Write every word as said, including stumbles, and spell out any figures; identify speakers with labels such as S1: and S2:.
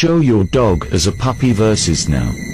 S1: show your dog as a puppy versus now.